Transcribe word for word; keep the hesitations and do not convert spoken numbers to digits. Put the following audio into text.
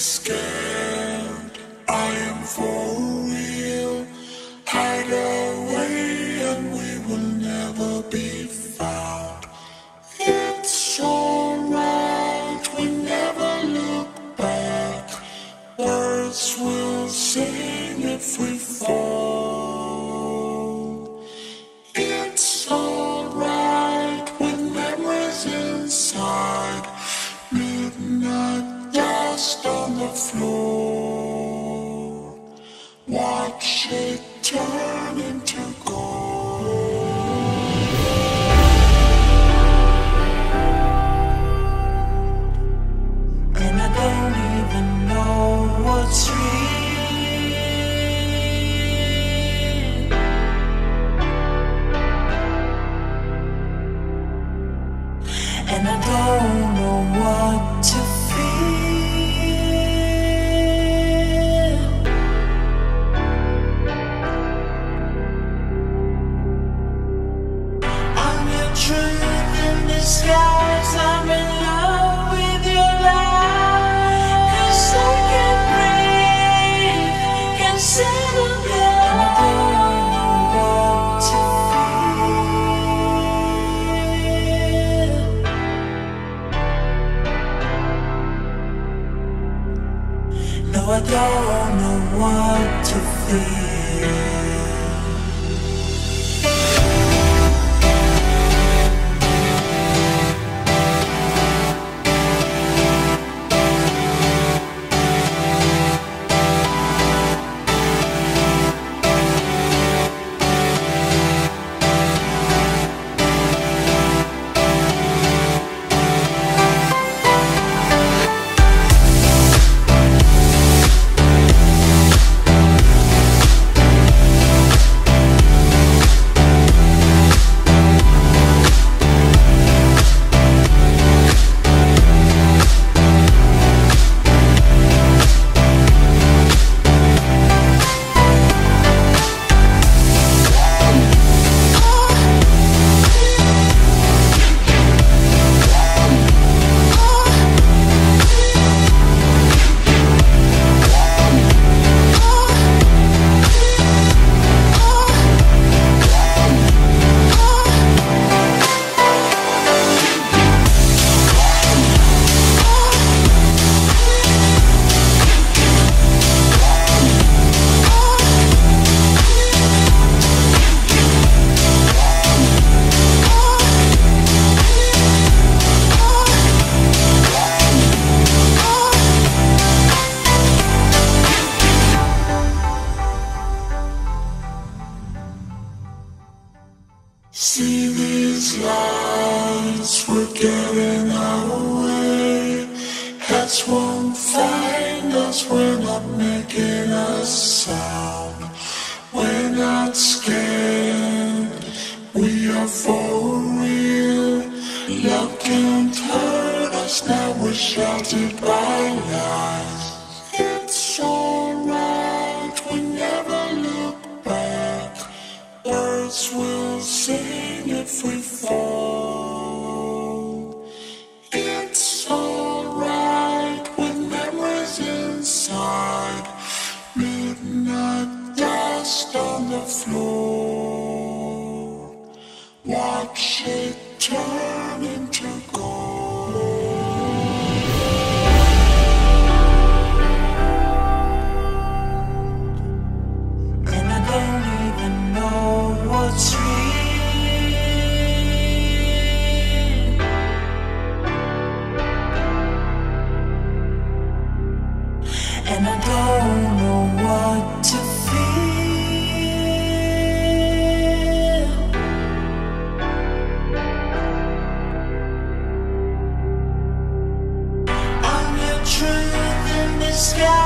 scared. I am for real. Hide away and we will never be found. It's alright, we never look back. Birds will sing if we fall. It's alright with memories inside. Midnight dust on the floor. Watch it turn into gold. And I don't even know what's real. And I don't know what to feel. I'm your truth in disguise. I'm in love with your lies. 'Cause I can breathe, can settle down. I don't know what to feel. No, I don't know what to feel. See these lights, we're getting away. Heads won't find us, we're not making a sound. We're not scared, we are for real. Love can't hurt us, now we're sheltered by lies. It's alright, we never look back. Birds will sing if we fall. It's alright with memories inside. Midnight dust on the floor. Watch it turn into gold. And I don't even know what's real. And I don't know what to feel. I'm your truth in disguise.